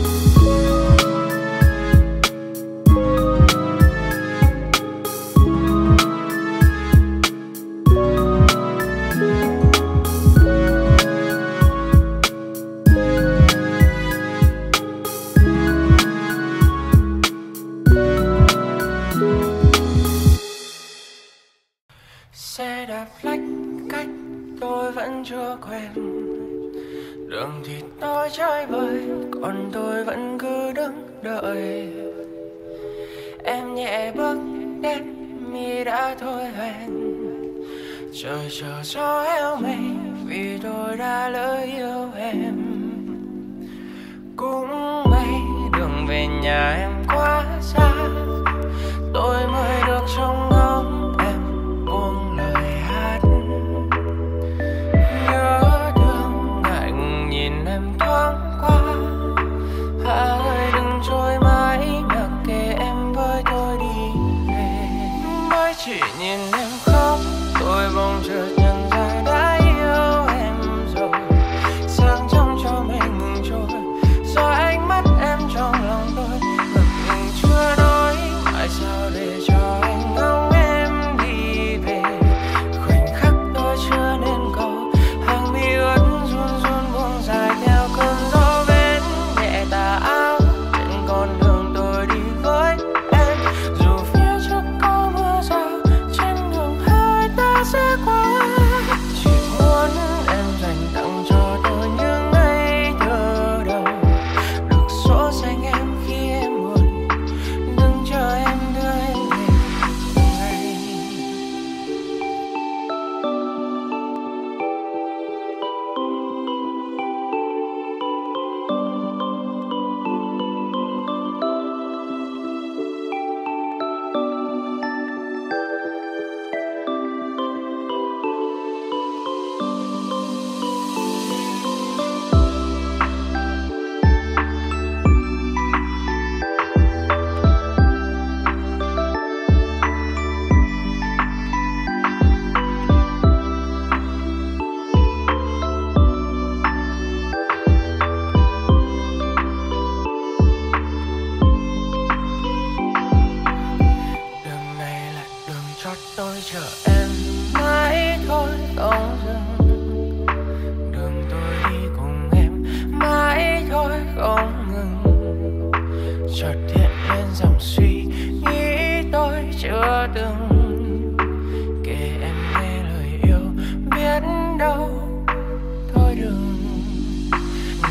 S4: Xe đạp lách cách tôi vẫn chưa quen, đường thì tôi chơi vơi, còn tôi vẫn cứ đứng đợi. Em nhẹ bước đến mi đã thôi hẹn, trời chờ gió héo mây vì tôi đã lỡ yêu em. Cũng may đường về nhà em quá xa, tôi mới được trông ngóng em buông lời hát. Nhớ thương ngại ngùng nhìn em thoáng qua, hạ ơi đừng trôi mãi mặc kệ em với tôi đi về. Mới chỉ nhìn em khóc tôi bỗng chợt nhận ra đã yêu em rồi. Sáng trong cho mình ngừng trôi, do ánh mắt em trong lòng tôi ngập ngừng chưa nói. Tại sao để cho anh ngóng em đi về, khoảnh khắc tôi chưa nên cầu. Hàng mi ướt run run buông dài theo cơn gió về.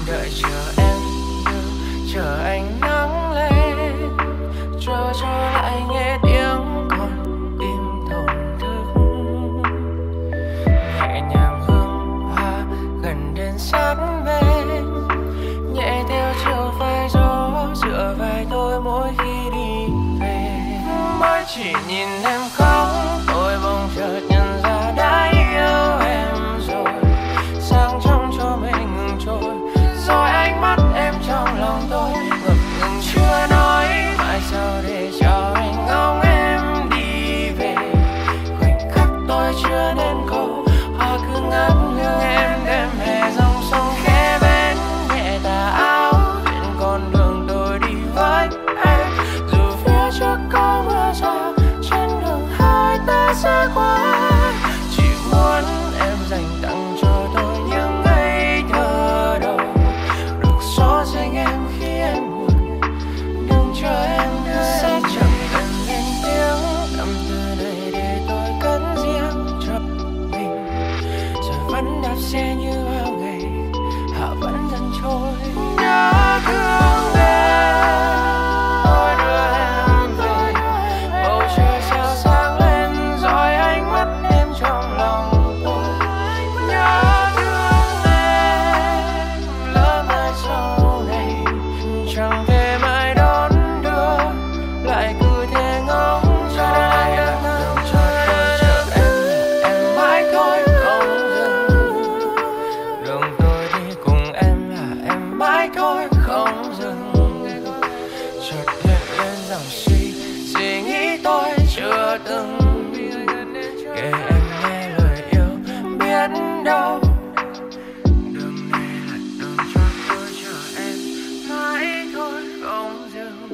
S6: đợi chờ em như chờ ánh nắng lên, chờ cho lại nghe tiếng con tim thổn thức. Nhẹ nhàng hương hoa gần đến sát bên, nhẹ theo chiều vai gió dựa vai tôi mỗi khi đi về. Mới chỉ nhìn em khóc tôi bỗng chợt nhận ra đã yêu em rồi. Sáng trong cho mình ngừng trôi, rồi ánh mắt em trong lòng tôi ngập ngừng chưa nói. Mãi sao để cho anh ngóng em đi về, khoảnh khắc tôi chưa nên cầu hoa cứ ngát hương em đêm hè dòng sông khẽ bên. Nhẹ tà áo trên con đường tôi đi với em, dù phía trước có mưa rào trên đường hai ta sẽ qua. Chỉ muốn em dành tặng cho tôi những ngây thơ đầu, được xóa danh em khi em buồn. Đừng chờ em nữa sẽ chẳng cần lên tiếng, tâm tư này để tôi cất riêng cho mình. Rồi vẫn đạp xe như bao ngày, hạ vẫn dần trôi. Nhớ thương em, tôi đưa em về, bầu trời sao sáng lên rồi ánh mắt em trong lòng tôi. Nhớ thương em, lỡ mai sau này chẳng thể mãi đón đưa, lại cứ thế ngóng trông em trước em. Em mãi thôi không dừng, đường tôi đi cùng em là em mãi thôi không dừng. Chợt hiện lên dòng suy suy nghĩ tôi chưa từng kể em nghe lời yêu, biết đâu đường này là đường cho tôi chờ em mãi thôi không dừng.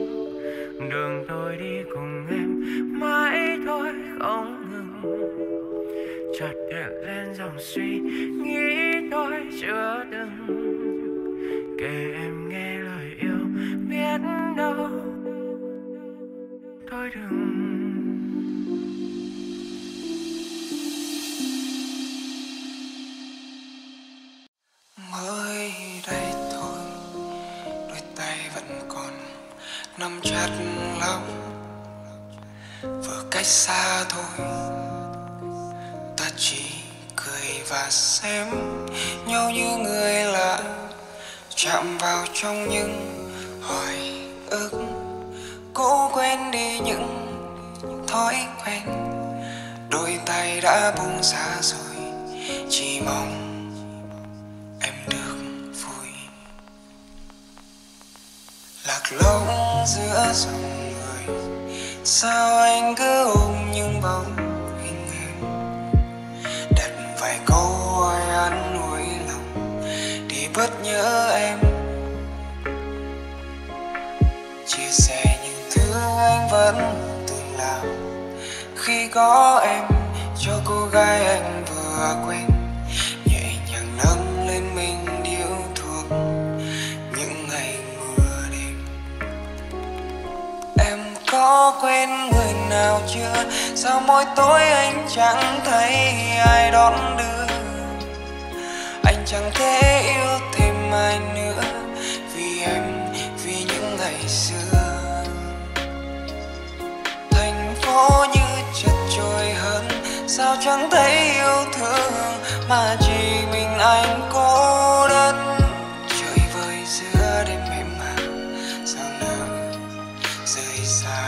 S6: Đường tôi đi cùng em mãi thôi không ngừng. Chợt hiện lên dòng suy nghĩ tôi chưa từng kể em nghe lời yêu, biết đâu thôi đừng.
S4: Mới đây thôi, đôi tay vẫn còn nắm chặt lắm, vừa cách xa thôi ta chỉ cười và xem nhau như người lạ, chạm vào trong những hồi ức, cố quên đi những thói quen. Đôi tay đã buông ra rồi, chỉ mong em được vui. Lạc lõng giữa dòng người, sao anh cứ ôm những bóng hình em, đặt vài câu hỏi an ủi lòng để bớt nhớ em. Chia sẻ những thứ anh vẫn từng làm khi có em, cho cô gái anh vừa quen, nhẹ nhàng nâng lên mình điệu thuộc những ngày mưa đêm. Em có quên người nào chưa? Sao mỗi tối anh chẳng thấy ai đón đưa? Anh chẳng thể yêu thêm ai nữa vì em, vì những ngày xưa. Thành phố như chật chội hơn, sao chẳng thấy yêu thương mà chỉ mình anh cô đơn. Trời vơi giữa đêm em mà sao nỡ rời xa.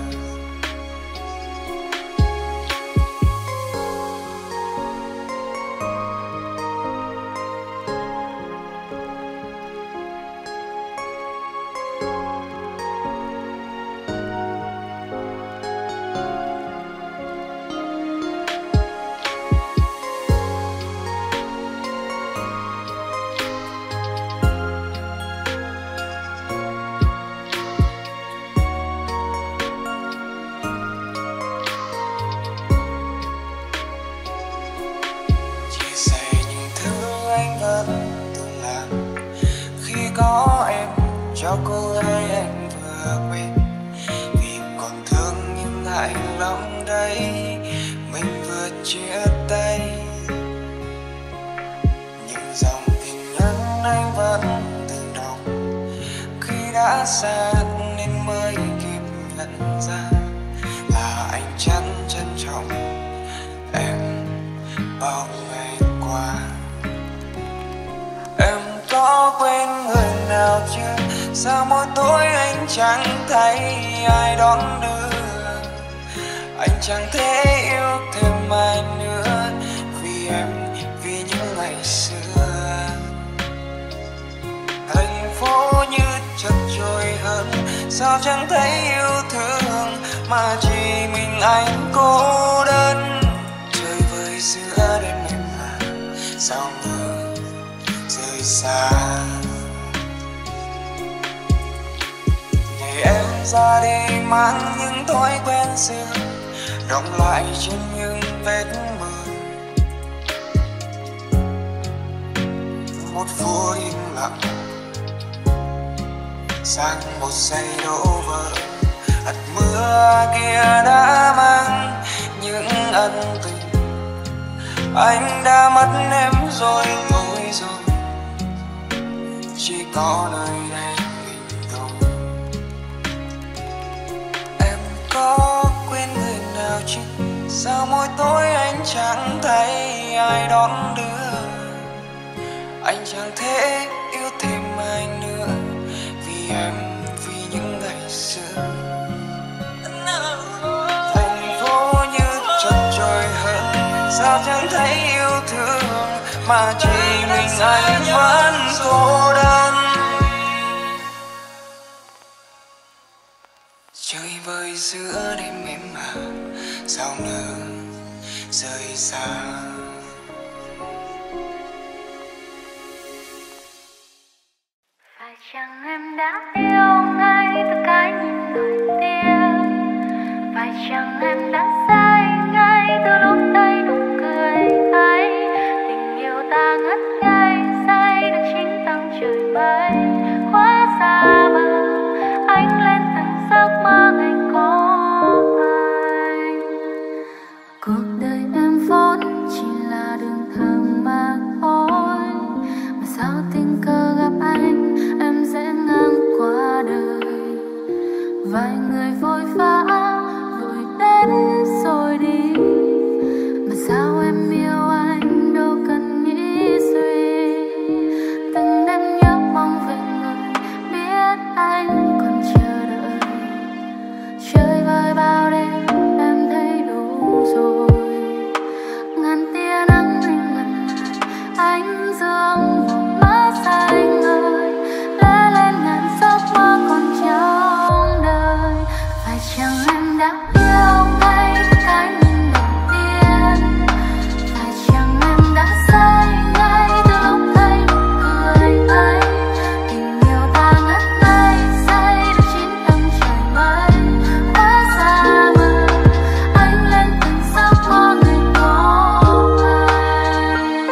S4: Cho cô gái anh vừa quen, vì còn thương nhưng ngại lòng đây mình vừa chia tay. Những dòng tin nhắn anh vẫn đã xa nên mới kịp nhận ra là anh chẳng trân trọng em bao ngày qua. Em có quên người nào chưa? Sao mỗi tối anh chẳng thấy ai đón đưa? Anh chẳng thể yêu thêm ai nữa vì em, vì những ngày xưa. Thành phố như chật chội hơn, sao chẳng thấy yêu thương mà chỉ mình anh cô đơn. Trời vơi giữa đêm mềm mà sao ngờ rời xa. Để em ra đi mang những thói quen xưa đọng lại trên những vết mưa. Một phút im lặng sang một giây đổ vỡ. Hạt mưa kia đã mang những ân tình, anh đã mất em rồi thôi rồi, chỉ có nơi đây mình thôi. Em có quên người nào chứ? Sao mỗi tối anh chẳng thấy ai đón đưa? Anh chẳng thể yêu thêm ai nữa vì em, vì những ngày xưa. Thành phố như chật chội hơn, sao chẳng thấy yêu thương mà chỉ mình anh vẫn cô đơn. Trời vơi giữa đêm mềm mà sao nỡ rời xa.
S2: Phải chăng em đã yêu ngay từ cái nhìn đầu tiên? Phải chăng em đã say ngay từ lúc thấy nụ cười ấy? Tình yêu ta ngất ngây say được chính tầng trời mây. Hóa xa bờ anh lên từng giấc mơ ngày có anh. Cuộc đời em vốn chỉ là đường thẳng mà thôi, mà sao tình cờ gặp anh em dễ ngang qua đời. Vài người vội vã vội đến rồi đi, mà sao em yêu anh đâu cần nghĩ suy. Từng đêm nhớ mong về người biết anh còn chờ đợi. Chơi vơi bao đêm em thấy đủ rồi. Ngàn tia nắng anh ngần lại ánh dương một má xanh ơi, lẽ lên ngàn giấc mơ còn trong đời. Phải chăng em đã yêu ngay từ cái nhìn đầu tiên? Phải chăng em đã say ngay từ lúc thấy nụ cười ấy? Tình yêu ta ngất ngây say được chín tầng trời mây. Hóa xa mơ anh lên từng giấc mơ ngày có anh.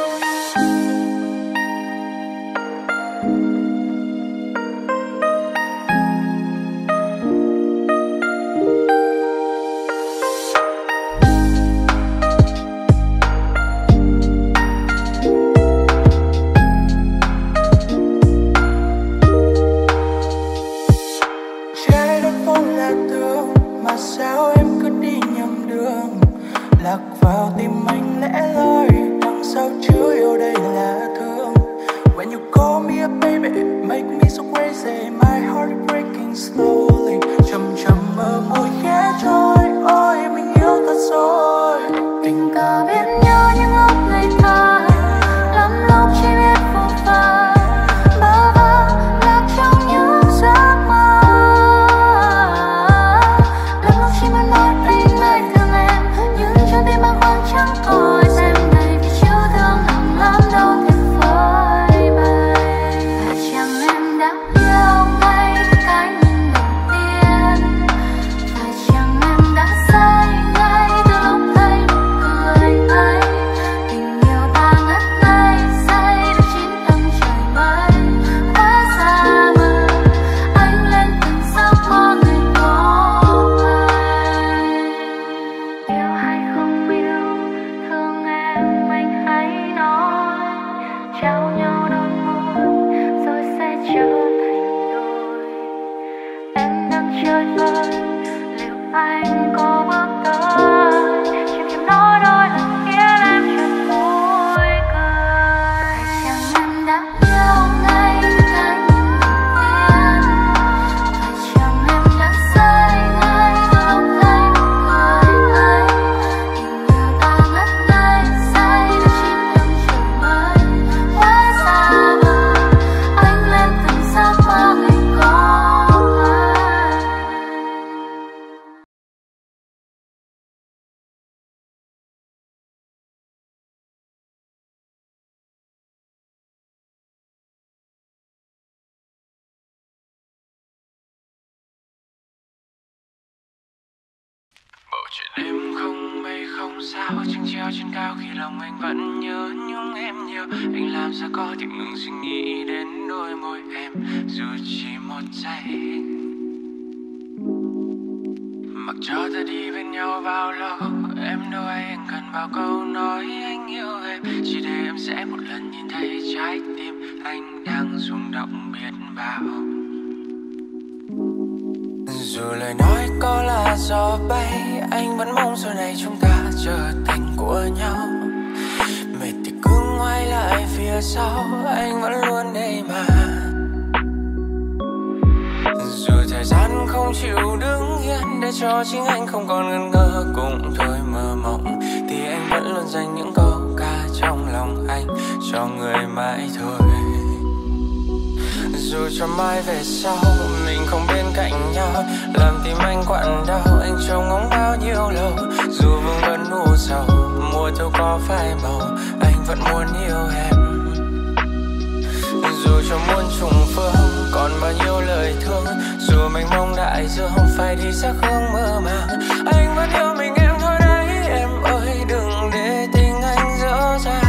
S4: Trái đất vốn là tường mà sao em cứ đi nhầm đường, lạc vào tim anh lẽ loi đằng sau chứa yêu đây là thương. When you call me up baby, make me so crazy, my heart is breaking slowly. Chậm chậm mơ môi ghé trôi, ôi mình yêu thật rồi.
S2: Tình cờ biết nhau những lúc ngây thơ, lắm lúc chỉ biết vô vơ, bơ vơ lạc trong những giấc mơ. Lắm lúc chỉ muốn nói anh mai thương em, nhưng trong tim bàng hoàng chẳng có em đây vì chiều thương nặng lắm đâu thể phơi bày. Phải chăng em đã yêu ngay từ cái nhìn đầu tiên?
S6: những mây không sao chừng treo trên cao khi lòng anh vẫn nhớ nhung em nhiều. Anh làm sao có thể ngừng suy nghĩ đến đôi môi em dù chỉ một giây. Mặc cho ta đi bên nhau bao lâu, em đâu ai anh cần bao câu nói anh yêu em. Chỉ để em sẽ một lần nhìn thấy trái tim anh đang rung động biết bao. Dù lời nói có là gió bay, anh vẫn mong sau này chúng ta trở thành của nhau. Mệt thì cứ ngoái lại phía sau, anh vẫn luôn đây mà. Dù thời gian không chịu đứng yên để cho chính anh không còn ngần ngơ cũng thôi mơ mộng, thì anh vẫn luôn dành những câu ca trong lòng anh cho người mãi thôi. Dù cho mai về sau mình không bên cạnh nhau, làm tim anh quặn đau anh trông ngóng bao nhiêu lâu. Dù vương vấn u sầu, mùa thu có phai màu, anh vẫn muốn yêu em. Dù cho muôn trùng phương còn bao nhiêu lời thương, dù mênh mông đại dương phải đi xa hướng mơ màng, anh vẫn yêu mình em thôi đấy em ơi, đừng để tình anh dở dang.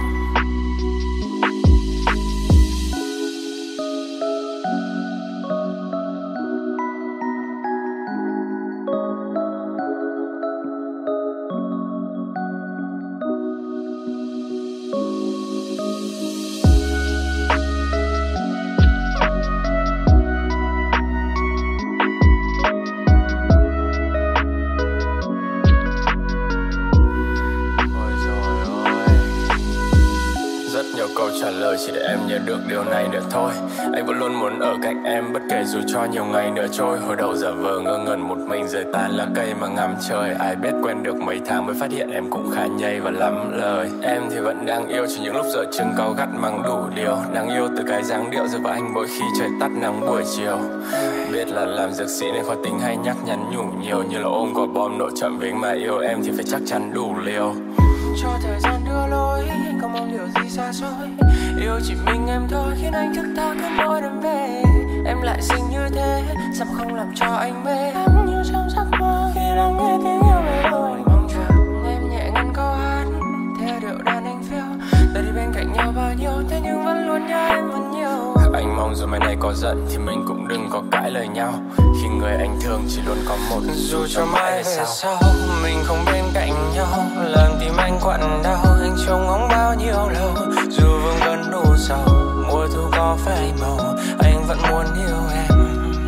S6: Trả lời chỉ để em nhớ được điều này nữa thôi. Anh vẫn luôn muốn ở cạnh em bất kể dù cho nhiều ngày nữa trôi. Hồi đầu giả vờ ngơ ngẩn một mình rời tàn lá cây mà ngắm trời. Ai biết quen được mấy tháng mới phát hiện em cũng khá nhây và lắm lời. Em thì vẫn đang yêu chỉ những lúc giờ chừng cáu gắt mang đủ điều. Đang yêu từ cái dáng điệu rồi và anh mỗi khi trời tắt nắng buổi chiều. Biết là làm dược sĩ nên khó tính hay nhắc nhắn nhủ nhiều, như là ôm quả bom nổ chậm với mà yêu em thì phải chắc chắn đủ liều. Cho thời gian đưa lối, anh không mong điều gì xa xôi. Yêu chỉ mình em thôi khiến anh thức ta cứ mỗi đêm về. Em lại xinh như thế, sao mà không làm cho anh mê. Em như trong giấc mơ khi đang nghe tiếng yêu về đôi. Anh mong chờ em nhẹ ngân câu hát theo điệu đàn anh phiêu. Ta đi bên cạnh nhau bao nhiêu, thế nhưng vẫn luôn nhớ em vẫn nhiều. Anh mong dù mai này có giận thì mình cũng đừng có cãi lời nhau. Khi người anh thương chỉ luôn có một. Dù cho mai về sau, sau mình không bên cạnh nhau, làm tim anh quặn đau anh trông ngóng bao nhiêu lâu. Dù vương vấn đủ sầu, mùa thu có phai màu, anh vẫn muốn yêu em.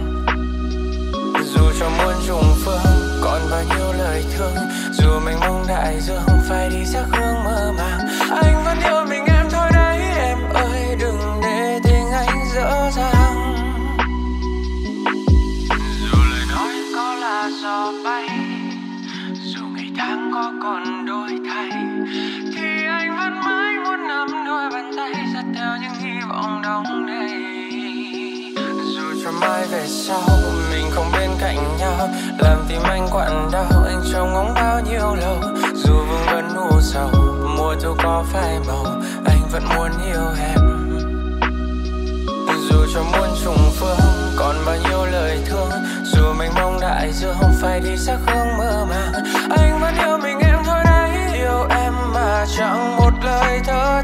S6: Dù cho muôn trùng phương còn bao nhiêu lời thương, dù mình mong đại dương phải đi xa hướng mơ màng, anh vẫn yêu mình em thôi đấy em ơi, đừng để tình anh dở dang. Dù lời nói có là gió bay, dù ngày tháng có còn đổi thay, thì anh vẫn mãi muốn nắm đôi bàn tay dắt theo những hy vọng đong đầy. Dù cho mai về sau mình không bên cạnh nhau, làm tim anh quặn đau anh trông ngóng bao nhiêu lâu. Dù vương vấn u sầu, mùa thu có phai màu, anh vẫn muốn yêu em. Dù cho muôn trùng phương còn bao nhiêu lời thương, dù mênh mông đại dương phải đi xa hướng mơ màng, anh vẫn yêu mình em thôi đấy, yêu em mà chẳng một lời thở